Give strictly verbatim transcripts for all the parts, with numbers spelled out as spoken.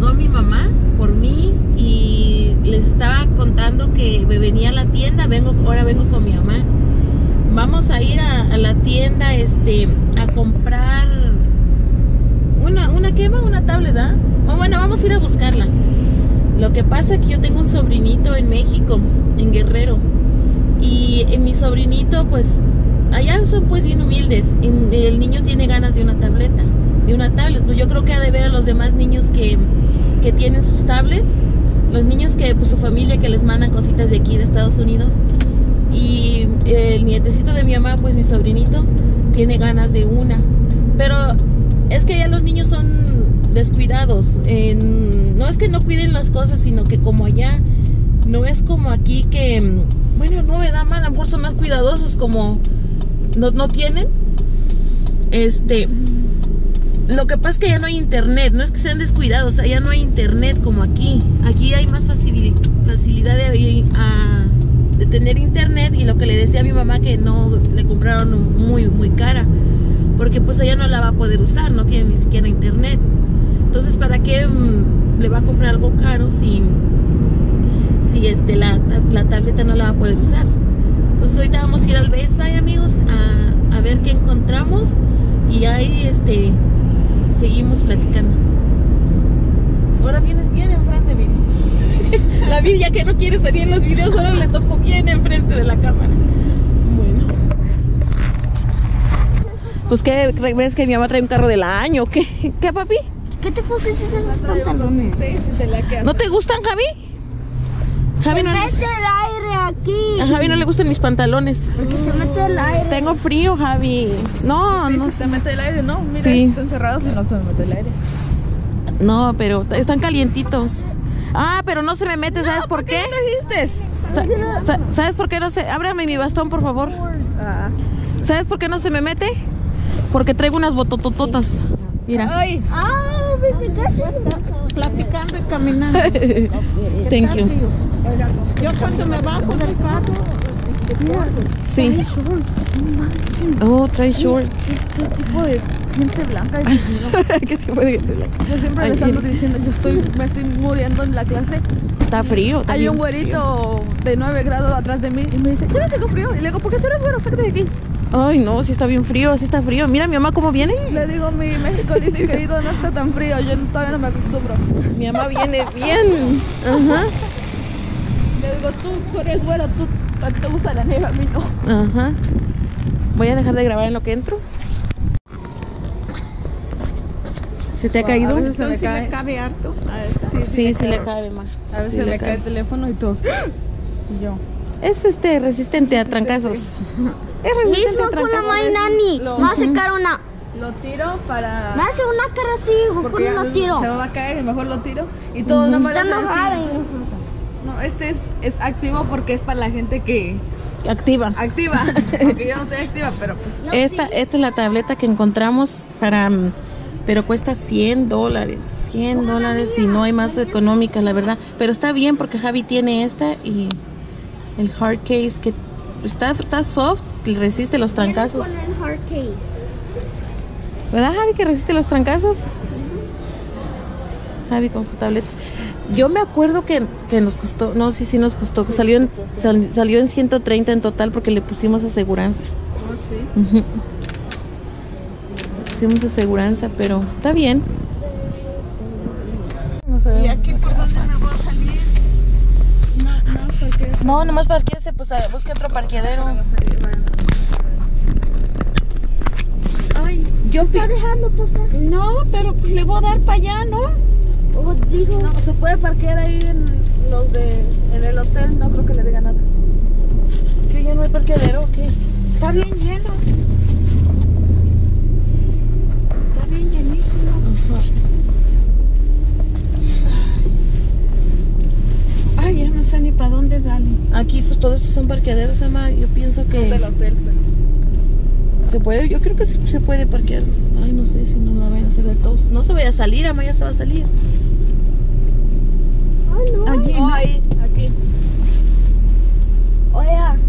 llegó mi mamá por mí y les estaba contando que me venía a la tienda. Vengo, ahora vengo con mi mamá. Vamos a ir a, a la tienda este, a comprar una, una ¿qué más? Una tablet, ¿ah? Oh, bueno, vamos a ir a buscarla. Lo que pasa es que yo tengo un sobrinito en México, en Guerrero. Y, y mi sobrinito, pues, allá son pues bien humildes. Y el niño tiene ganas de una tableta, de una tablet. Pues yo creo que ha de ver a los demás niños que, que tienen sus tablets. Los niños que, pues su familia que les mandan cositas de aquí, de Estados Unidos. Y el nietecito de mi mamá, pues mi sobrinito, tiene ganas de una. Pero es que ya los niños son descuidados. En, no es que no cuiden las cosas, sino que como allá, no es como aquí que, bueno, no me da mal, a lo mejor son más cuidadosos, como no, no tienen. Este, lo que pasa es que ya no hay internet, no es que sean descuidados, allá no hay internet como aquí. Aquí hay más facilidad, facilidad de, a, de tener internet, y lo que le decía a mi mamá que no le compraron muy, muy cara, porque pues ella no la va a poder usar, no tiene ni siquiera internet. Entonces, ¿para qué um, le va a comprar algo caro si, si este, la, la tableta no la va a poder usar? Entonces ahorita vamos a ir al Best Buy, amigos, a, a ver qué encontramos, y ahí este, seguimos platicando. Ahora vienes bien enfrente, Viri. La Viri ya que no quiere salir en los videos, ahora le tocó bien enfrente de la cámara. Bueno. Pues, ¿qué crees que mi mamá trae un carro del año? ¿Qué, ¿Qué papi? ¿Qué te pusiste esos pantalones? ¿No te gustan, Javi? Javi se no mete el aire aquí. A Javi no le gustan mis pantalones. Porque se mete el aire. Tengo frío, Javi. No, sí, no se mete el aire, ¿no? Mira, sí. Están cerrados y no se me mete el aire. No, pero están calientitos. Ah, pero no se me mete, ¿sabes no, por qué? ¿Por qué trajiste? Sa ¿Sabes por qué no se...? Ábrame mi bastón, por favor. Ah. ¿Sabes por qué no se me mete? Porque traigo unas bototototas. Mira. Ay. Ah, casi. Platicando y caminando. Thank you. Yo cuando me bajo del carro. Sí. Oh, trae shorts. ¿Qué tipo de gente blanca es? ¿Qué tipo de gente blanca? Yo siempre les ando diciendo, yo estoy, me estoy muriendo en la clase. Está frío. Está Hay un güerito frío de nueve grados atrás de mí y me dice, yo no tengo frío. Y le digo, ¿por qué tú eres güero? Sácate de aquí. Ay, no, sí está bien frío, sí está frío. Mira mi mamá cómo viene. Le digo, mi México lindo y querido, no está tan frío, yo todavía no me acostumbro. Mi mamá viene bien. Ajá. Le digo, tú eres güero, tú te gusta la nieve, a mí no. Ajá. Voy a dejar de grabar en lo que entro. ¿Se te ha Wow, caído? A veces se me, sí cae. me cabe harto. A veces, sí, sí, sí, sí, sí le le cabe más. A veces sí se me cae. cae el teléfono y todos. Y yo. Es este resistente a trancazos. Es resistente Mismo a con la trancazos. Nani. Lo- Me va a sacar una. Lo tiro para. Me hace una cara así, porque con ya lo tiro. se me va a caer y mejor lo tiro. Y todos uh -huh. nomás Está les enojada. decían, no, este es, es activo porque es para la gente que. Activa. Activa. Aunque yo no estoy activa, pero pues. Esta, esta es la tableta que encontramos para. Pero cuesta cien dólares. cien dólares y no hay más económicas, la verdad. Pero está bien porque Javi tiene esta y el hard case que está, está soft, que resiste los trancazos. Con el hard case. ¿Verdad, Javi, que resiste los trancazos? Javi con su tableta. Yo me acuerdo que, que nos costó, no, sí, sí nos costó, que salió en, sal, salió en ciento treinta en total porque le pusimos aseguranza. Oh, sí. Uh-huh. Pusimos aseguranza, pero está bien. ¿Y aquí por dónde me voy a salir? No, no, porque... No, nomás parquearse, pues busque otro parqueadero. Ay, yo está dejando pasar. No, pero le voy a dar para allá, ¿no? Oh, digo. No, se puede parquear ahí en los de en el hotel, no creo que le diga nada. ¿Que ya no hay parqueadero o qué? Está bien lleno. Está bien llenísimo. Ajá. Ay, ya no sé ni para dónde darle. Aquí pues todos estos son parqueaderos, ama. Yo pienso que... Son del hotel, pero... ¿Se puede? Yo creo que sí se puede parquear. Ay, no sé si no la vayan a hacer de todos. No se vaya a salir, ama, ya se va a salir. Ay, no. Allí, Oh, ¿no? ahí, aquí. Oye,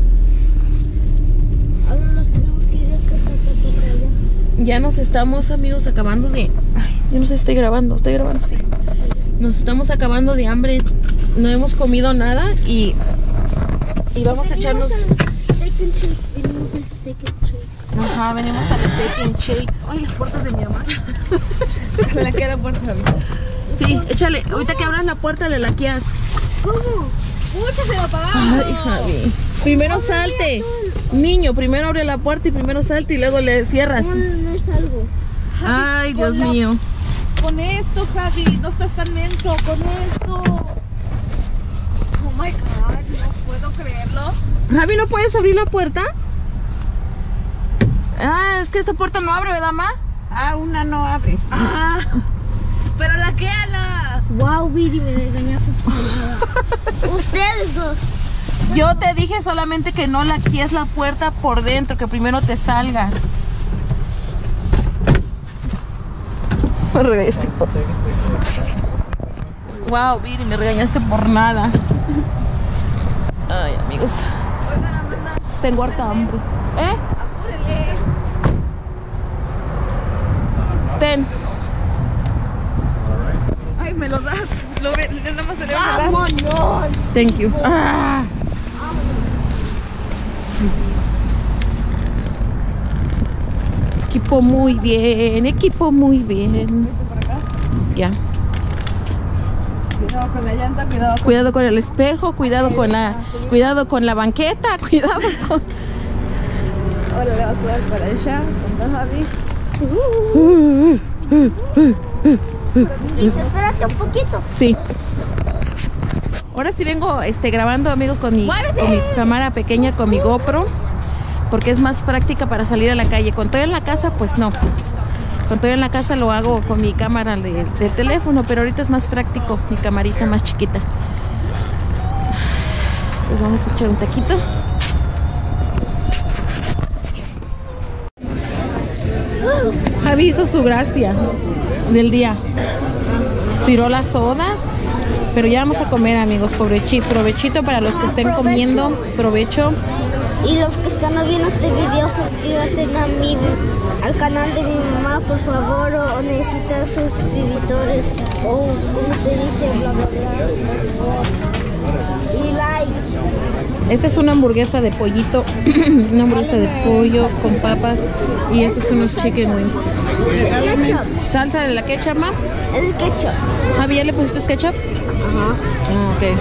ahora nos tenemos que ir hasta allá. Ya nos estamos, amigos, acabando de... Ay, yo no sé si estoy grabando. ¿Estoy grabando? Sí. Nos estamos acabando de hambre. No hemos comido nada y, y vamos a echarnos... Steak and shake. Venimos al steak and shake. Ajá, venimos al steak and shake. Ay, las puertas de mi mamá. La que era puerta. Sí, échale. Ahorita que abras la puerta le laqueas. ¿Cómo? Pucha, se va para abajo. Ay, Javi. Primero salte. Niño, primero abre la puerta y primero salte y luego le cierras. No, no es algo. Ay, Dios Con la- mío. Con esto, Javi, no estás tan lento. Con esto. Oh my God, no puedo creerlo. Javi, ¿no puedes abrir la puerta? Ah, es que esta puerta no abre, ¿verdad, ma? Ah, una no abre. Ah, pero la que ala. Wow, Viri, me regañaste por nada. Ustedes dos. Yo te dije solamente que no laquees la puerta por dentro, que primero te salgas. Este por... Wow, Viri, me regañaste por nada. Ay, amigos. Tengo harta hambre. ¿Eh? Ten. Ay, me lo das. Lo ve, nada más se le va a dar. ¡Vámonos! Thank you. Ah. Equipo muy bien, equipo muy bien. Vete por acá. Ya. Cuidado con la llanta, cuidado con... Cuidado con el espejo, cuidado con la, cuidado con la banqueta, cuidado con. Ahora le vas a dar para allá. Con Javi. Luis, espérate un poquito. Sí. Ahora sí vengo este, grabando, amigos, con mi, con mi cámara pequeña, con mi GoPro, porque es más práctica para salir a la calle. Con todo en la casa, pues no. Con todo en la casa lo hago con mi cámara de, del teléfono, pero ahorita es más práctico, mi camarita más chiquita. Pues vamos a echar un taquito. Javi hizo su gracia del día. Tiró la soda, pero ya vamos a comer, amigos. Provechito, provechito para los que estén comiendo. Provecho. Y los que están viendo este video, suscríbanse a mi, al canal de mi mamá, por favor, o, o necesita suscriptores, o como se dice, bla, bla, bla, por favor. Y like. Esta es una hamburguesa de pollito, una hamburguesa de pollo con papas, y estos son los chicken wings. Es ketchup. ¿Salsa de la ketchup, ma? Es ketchup. Javi, ¿ya le pusiste ketchup? Ajá. Ah, ok.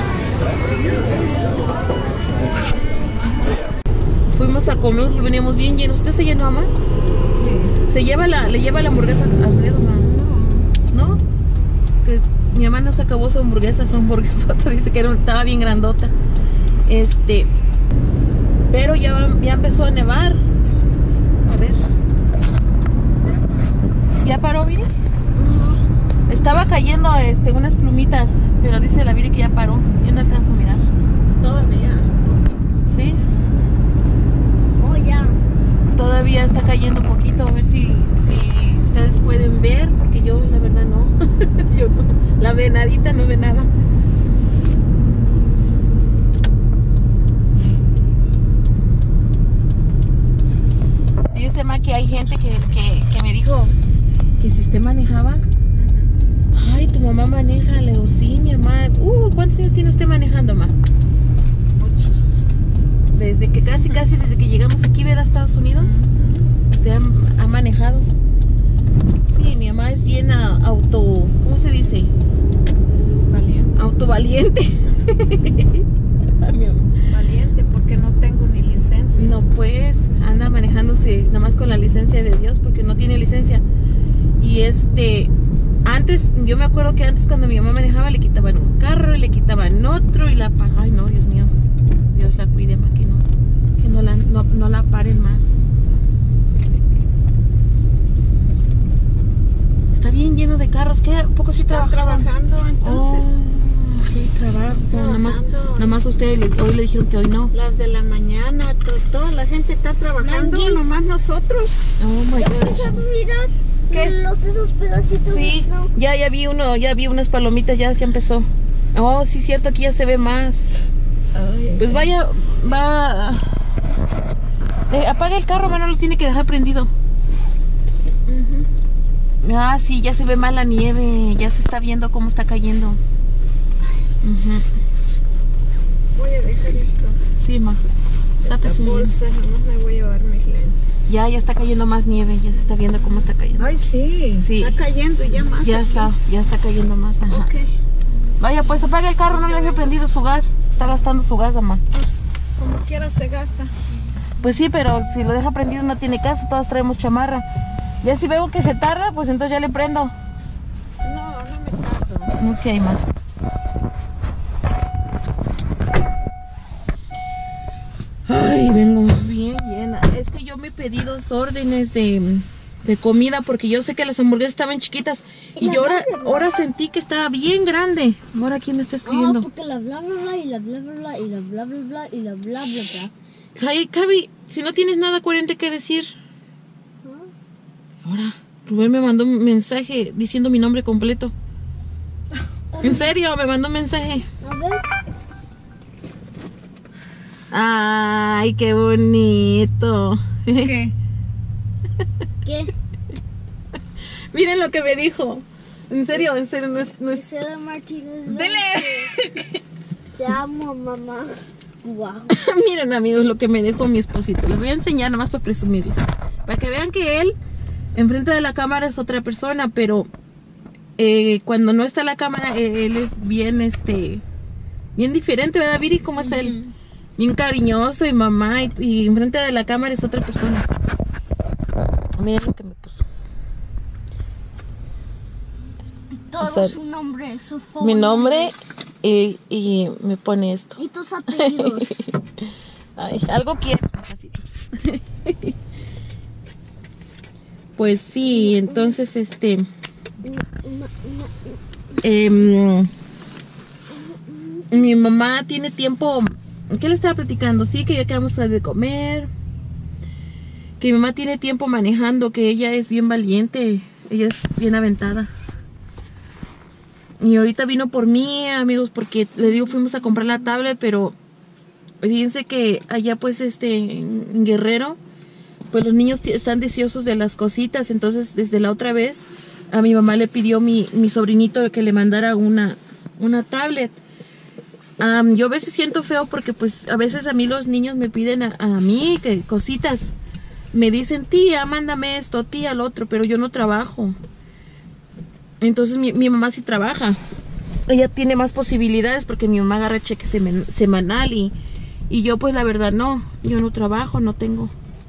Fuimos a comer y veníamos bien llenos. ¿Usted se llenó, mamá? Sí. ¿Se lleva la, le lleva la hamburguesa a Alfredo, mamá? ¿No? Que mi mamá no se acabó su hamburguesa, su hamburguesota. Dice que era, estaba bien grandota. Este, pero ya, ya empezó a nevar. A ver. ¿Ya paró, Viri? Estaba cayendo este, unas plumitas, pero dice la Viri que ya paró. Yo no alcanzo a mirar. Todavía. ¿Sí? Oh, ya. Todavía está cayendo poquito, a ver si, si ustedes pueden ver, porque yo la verdad no. Yo no. La venadita no ve nada. Dice ma que hay gente que, que, que me dijo que si usted manejaba. Ay, tu mamá maneja. Le digo, sí, mi mamá. Uh, ¿cuántos años tiene usted manejando, ma? Muchos. Desde que casi, casi desde que llegamos aquí, ¿verdad? A Estados Unidos. Usted ha, ha manejado. Sí, mi mamá es bien a, auto, ¿cómo se dice? Valiente. Autovaliente. Ay, mi mamá. Valiente porque no tengo ni licencia. No, pues anda manejándose nada más con la licencia de Dios, porque no tiene licencia. Y este, antes, yo me acuerdo que antes cuando mi mamá manejaba le quitaban un carro y le quitaban otro y la pa- ay no, Dios mío, Dios la cuide, ma, que no, que no la, no, no la paren más. Está bien lleno de carros, que un poco sí ¿Están trabajaban. trabajando entonces? Oh, sí, trabajo. Nada más, Trabajando. nada más ustedes le- hoy le dijeron que hoy no. Las de la mañana, to- toda la gente está trabajando, Manguis. nomás nosotros. Oh my God. ¿Vas a mirar ¿Qué? los esos pedacitos de Sí, snow? ya, ya vi uno, ya vi unas palomitas, ya se empezó. Oh, sí, cierto, aquí ya se ve más. Ay, Pues vaya, va. Eh, apaga el carro, no lo tiene que dejar prendido. Ah, sí, ya se ve más la nieve. Ya se está viendo cómo está cayendo. Uh-huh. Voy a dejar esto. Sí, ma. Esta bolsa, jamás me voy a llevar mis lentes. Ya, ya está cayendo más nieve. Ya se está viendo cómo está cayendo. Ay, sí. Sí. Está cayendo ya más. Ya aquí. está, ya está cayendo más. Ajá. Ok. Vaya, pues apaga el carro, no le había prendido su gas. Está gastando su gas, mamá. Pues, como quiera se gasta. Pues sí, pero si lo deja prendido no tiene caso, todas traemos chamarra. Ya si veo que se tarda, pues entonces ya le prendo. No, no me tardo. Ok, ma. Ay, vengo bien llena. Es que yo me pedí dos órdenes de, de comida porque yo sé que las hamburguesas estaban chiquitas. Y yo ahora, ahora sentí que estaba bien grande. Ahora, ¿quién me está escribiendo? No, porque la bla bla bla y la bla bla bla y la bla bla bla y la bla bla bla. Ay, Cabi, si no tienes nada coherente que decir. Ahora, Rubén me mandó un mensaje diciendo mi nombre completo. ¿En serio? Me mandó un mensaje. A ver. Ay, qué bonito. ¿Qué? ¿Qué? Miren lo que me dijo. En serio, en serio, no es... No es... Gisela Martínez. ¡Dele! Te amo, mamá. Wow. Miren, amigos, lo que me dejó mi esposito. Les voy a enseñar nomás para presumirles. Para que vean que él, enfrente de la cámara, es otra persona, pero eh, cuando no está en la cámara, eh, él es bien, este, bien diferente, ¿verdad, Viri? ¿Cómo es él? Bien cariñoso y mamá, y, y enfrente de la cámara es otra persona. Miren lo que me puso. Todo O sea, su nombre, su phone. Mi nombre y, y me pone esto. Y tus apellidos. Ay, algo quieres, papacito. Pues sí, entonces este eh, mi mamá tiene tiempo. ¿Qué le estaba platicando? Sí, que ya quedamos de comer. Que mi mamá tiene tiempo manejando, que ella es bien valiente, ella es bien aventada. Y ahorita vino por mí, amigos, porque le digo, fuimos a comprar la tablet, pero fíjense que allá pues este en Guerrero, pues los niños están deseosos de las cositas. Entonces desde la otra vez a mi mamá le pidió mi, mi sobrinito que le mandara una, una tablet. Um, yo a veces siento feo porque pues a veces a mí los niños me piden a, a mí que cositas. Me dicen, tía, mándame esto, tía, lo otro, pero yo no trabajo. Entonces mi, mi mamá sí trabaja. Ella tiene más posibilidades porque mi mamá agarra cheque semen, semanal y, y yo pues la verdad no, yo no trabajo, no tengo.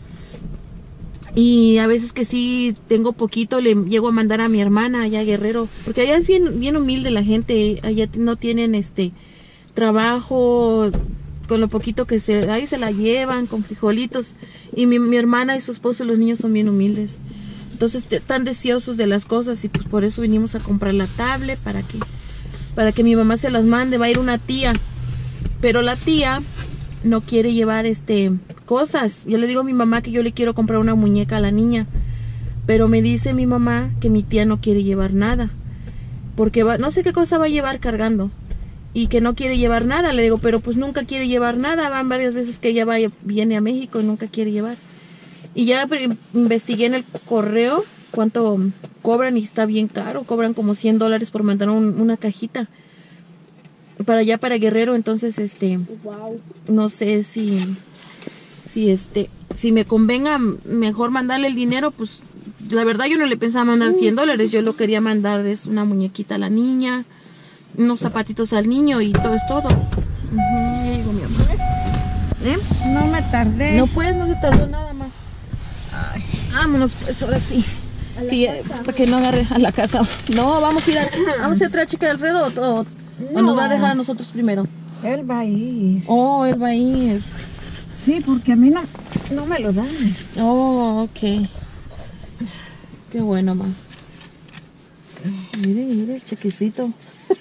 Y a veces que sí tengo poquito, le llego a mandar a mi hermana allá a Guerrero, porque allá es bien, bien humilde la gente, allá no tienen este trabajo, con lo poquito que se, ahí se la llevan con frijolitos. Y mi, mi hermana y su esposo y los niños son bien humildes. Entonces están deseosos de las cosas y pues por eso vinimos a comprar la tablet para que, para que mi mamá se las mande. Va a ir una tía, pero la tía no quiere llevar este cosas. Yo le digo a mi mamá que yo le quiero comprar una muñeca a la niña, pero me dice mi mamá que mi tía no quiere llevar nada, porque va, no sé qué cosa va a llevar cargando. Y que no quiere llevar nada. Le digo, pero pues nunca quiere llevar nada. Van varias veces que ella vaya, viene a México y nunca quiere llevar. Y ya investigué en el correo cuánto cobran y está bien caro. Cobran como cien dólares por mandar un, una cajita para allá, para Guerrero. Entonces, este, Wow. no sé si, si este, si me convenga mejor mandarle el dinero. Pues la verdad yo no le pensaba mandar cien dólares. Yo lo quería mandar es una muñequita a la niña, unos zapatitos al niño y todo es todo. Uh-huh, ya llegó mi mamá. ¿Eh? No me tardé. No pues, no se tardó nada más. Ay, vámonos pues, ahora sí. A la Que ya- casa. para que no agarre a la casa. No, vamos a ir a, vamos a ir atrás, chica de Alfredo, o, o- o nos va a dejar a nosotros primero. Él va a ir. Oh, él va a ir. Sí, porque a mí no, no me lo dan. Oh, ok. Qué bueno, mamá. Mire, mire el chequecito.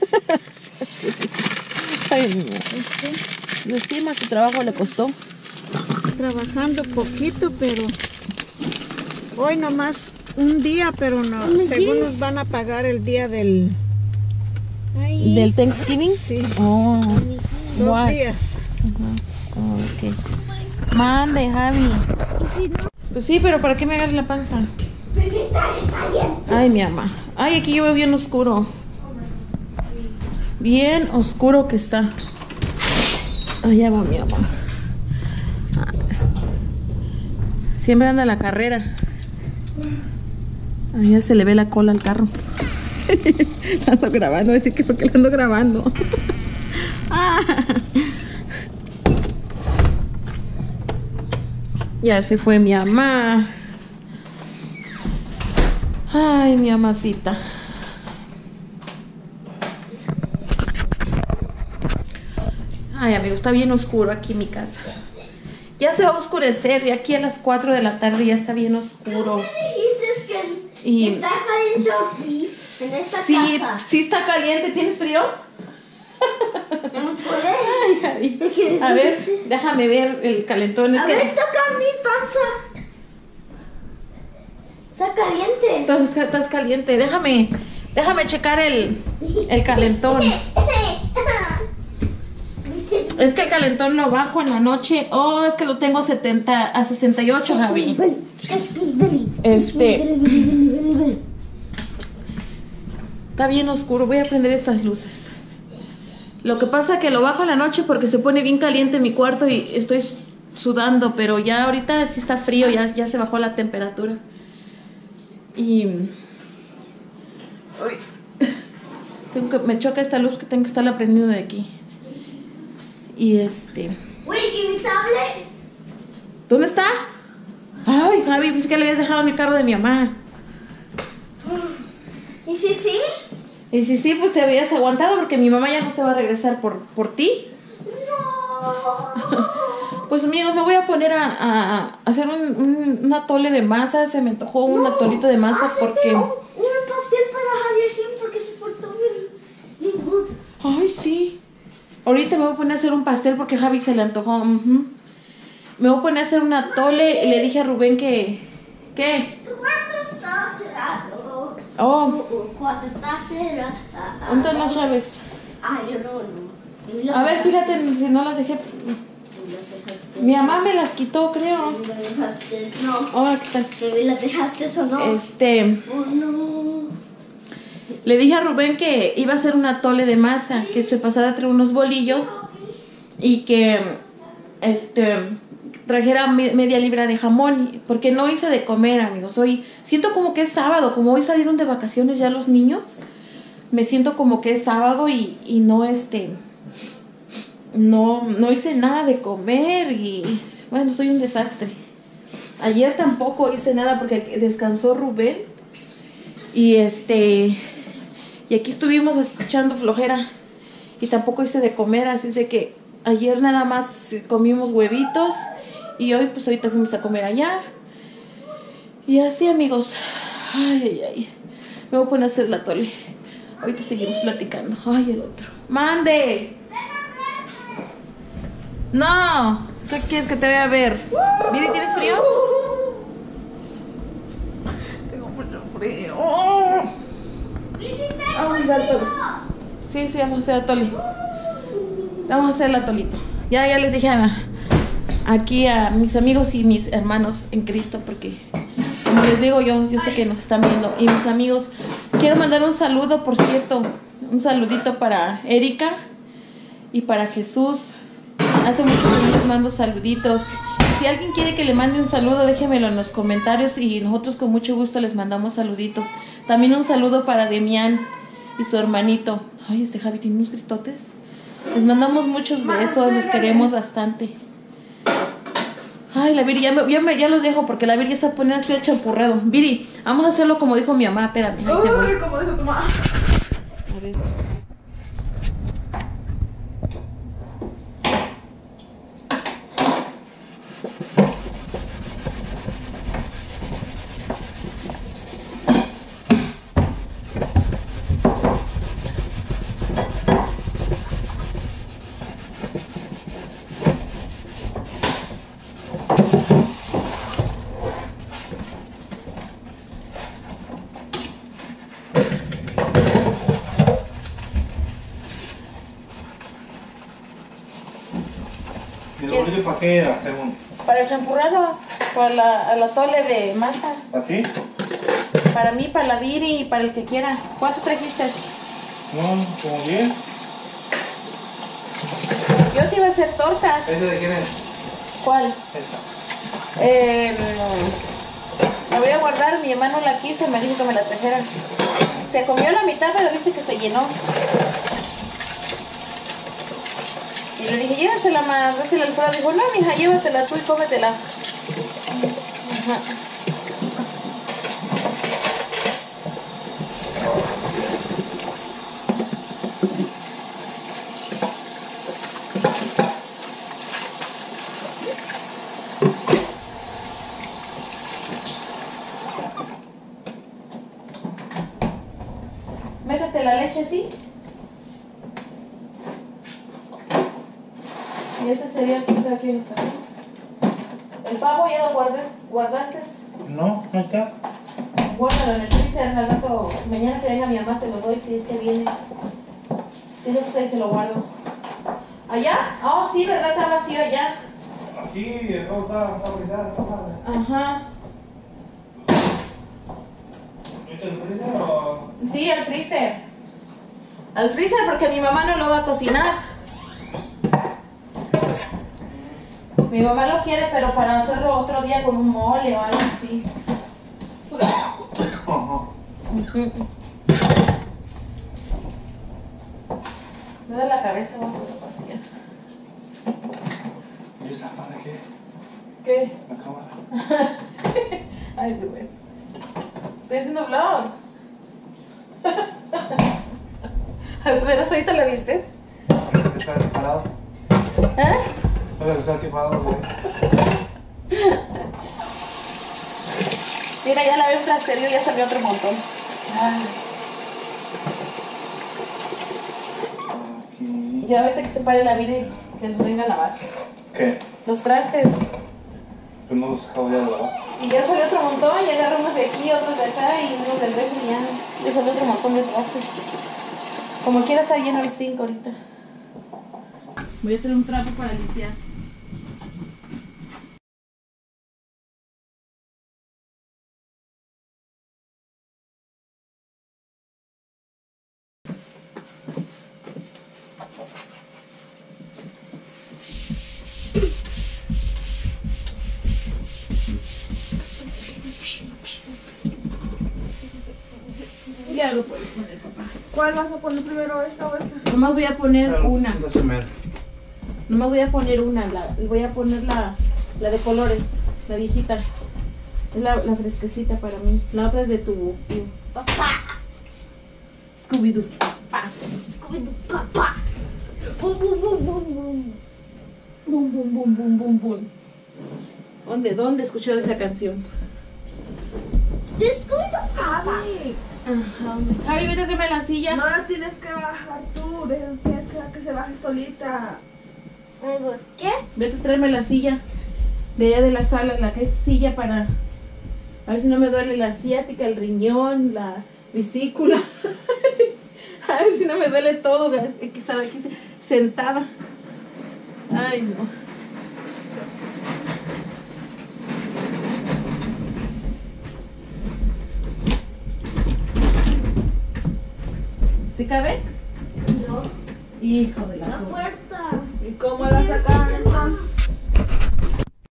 Ay, niña. Lo estima, su trabajo le costó. Trabajando poquito, pero hoy nomás un día, pero no, ¿Cómo según es? nos van a pagar el día del Ahí ¿Del está. Thanksgiving? sí, Oh, dos what? días. Oh, ok. Mande, Javi. Y si no, Pues sí, pero ¿para qué me agarras la panza? Porque está caliente. Ay, mi mamá. Ay, aquí yo veo bien oscuro. Bien oscuro que está. Allá va mi mamá. Siempre anda a la carrera. Allá se le ve la cola al carro. La ando grabando, decir que porque la ando grabando. Ya se fue mi mamá. Ay, mi mamacita. Ay, amigos, está bien oscuro aquí en mi casa. Ya se va a oscurecer y aquí a las cuatro de la tarde ya está bien oscuro. ¿Me dijiste que Y- está caliente aquí, en esta Sí, casa? sí está caliente. ¿Tienes frío? ¿No me puedes? Ay, Javi. A ver, déjame ver el calentón. Es A que ver, toca mi panza. Está caliente. estás, estás caliente. Déjame, déjame checar el, el calentón. Es que el calentón lo bajo en la noche. Oh, es que lo tengo setenta a sesenta y ocho, Javi. Este. Está bien oscuro. Voy a prender estas luces. Lo que pasa es que lo bajo en la noche porque se pone bien caliente mi cuarto y estoy sudando, pero ya ahorita sí está frío, ya, ya se bajó la temperatura. Y uy, tengo que, me choca esta luz que tengo que estarla prendiendo de aquí. Y este, Uy, ¿y mi tablet? ¿dónde está? Ay, Javi, pues que le habías dejado en el carro de mi mamá. ¿Y si sí? Y si sí, pues te habías aguantado porque mi mamá ya no se va a regresar por, por ti. No. Pues amigos, me voy a poner a, a- a hacer un, un, un atole de masa. Se me antojó un atolito de masa Hacete porque... un, un pastel para Javier sí, porque se portó bien, bien good. Ay, sí. Ahorita me voy a poner a hacer un pastel porque a Javi se le antojó. Ujú. Me voy a poner a hacer un atole y le dije a Rubén que... ¿Qué? Tu cuarto está cerrado. Oh, Tu cuarto está cerrado. ¿dónde están las llaves? Ay, yo no, no. Y las A ver, dejaste. fíjate si no las dejé. Y las dejaste. Mi mamá me las quitó, creo. Y las dejaste. No. Oh, aquí están. ¿Que las dejaste o no? Este... Oh, no. Le dije a Rubén que iba a hacer un atole de masa, que se pasara a traer unos bolillos y que este trajera me- media libra de jamón, porque no hice de comer, amigos. Hoy siento como que es sábado, como hoy salieron de vacaciones ya los niños, me siento como que es sábado y, y no este no, no hice nada de comer y bueno, soy un desastre. Ayer tampoco hice nada porque descansó Rubén y este y aquí estuvimos echando flojera y tampoco hice de comer, así es de que ayer nada más comimos huevitos y hoy pues ahorita fuimos a comer allá y así, amigos. Ay, ay, ay, me voy a poner a hacer la tole. Ahorita seguimos platicando. Ay, el otro. ¡Mande! No, ¿qué quieres que te vea a ver? Vivi, ¿tienes frío? Tengo mucho frío. Vamos a hacer atole. Sí, sí, vamos a hacer atole. Vamos a hacer el atolito. Ya, ya les dije a, aquí a mis amigos y mis hermanos en Cristo, porque como les digo, yo, yo sé que nos están viendo. Y mis amigos, quiero mandar un saludo, por cierto, un saludito para Erika y para Jesús. Hace mucho que no les mando saluditos. Si alguien quiere que le mande un saludo, déjenmelo en los comentarios y nosotros con mucho gusto les mandamos saluditos. También un saludo para Demián y su hermanito. Ay, este Javi tiene unos gritotes. Les mandamos muchos besos, los queremos bastante. Ay, la Viri, ya, me, ya, me, ya los dejo porque la Viri ya se pone así el champurrado. Viri, vamos a hacerlo como dijo mi mamá, espérame. Ahí te voy. Uy, como dijo tu mamá. A ver. ¿Y el bolillo para qué era, según? Para el champurrado, para la, el atole de masa. ¿Para ti? Para mí, para la Viri y para el que quiera. ¿Cuántos trajiste? No, como bien. Yo te iba a hacer tortas. ¿Esa de quién es? ¿Cuál? Esta. Eh, la voy a guardar. Mi hermano la quiso y me dijo que me la trajeran. Se comió la mitad, pero dice que se llenó. Y le dije, llévasela más. Dásela al Alfredo. Dijo, no, mija, llévatela tú y cómetela. Ajá. Métete la leche así. Y este sería el que está aquí en el salón. ¿El pavo ya lo guardas, guardaste? No, no está. Guárdalo en el freezer, al rato, mañana que venga mi mamá se lo doy si es que viene. Si no, pues ahí se lo guardo. ¿Allá? Oh, sí, ¿verdad? Está vacío allá. Aquí, el todo está, está olvidado, está padre. Ajá. ¿Viste el freezer o...? Sí, al freezer. Al freezer porque mi mamá no lo va a cocinar. Mi mamá lo quiere, pero para hacerlo otro día con un mole o algo así. Ajá. Me da la cabeza, vamos a pastilla. ¿Y esa para qué? ¿Qué? La cámara. Ay, qué bueno. Estoy haciendo vlog. ¿Hasta veras ahorita la viste? Está parado. ¿Eh? Pero está aquí parado, güey. Mira, ya la veo un trasterío, ya salió otro montón. Ay. Aquí. Ya ahorita que se pare la vida y que nos venga a lavar. ¿Qué? Los trastes. Pues no los acabo ya de lavar. Y ya salió otro montón, y agarro unos de aquí, otros de acá y unos del refri y ya, ya salió otro montón de trastes. Como quiera está lleno el zinc ahorita. Voy a tener un trapo para limpiar. Ya lo puedes poner, papá. ¿Cuál vas a poner primero, esta o esta? Nomás voy a poner una. No se me... Nomás voy a poner una. La, voy a poner la, la de colores, la viejita. Es la, la fresquecita para mí. La otra es de tu tío. Papá. Scooby-Doo. Papá. Scooby-Doo, papá. Bum, bum, bum, bum, bum. Bum, bum, bum, bum, bum, bum. ¿Dónde, dónde escuchó esa canción? De Scooby-Doo, papá. Ajá. Javi, vete a traerme la silla. No la tienes que bajar tú, de- tienes que dejar que se baje solita. ¿Por qué? Vete a traerme la silla. De allá de la sala, la que es silla para... A ver si no me duele la ciática, el riñón, la vesícula. A ver si no me duele todo. Es que estaba aquí sentada. Ay, no. ¿Sí cabe? No. Hijo de la... La torre. puerta.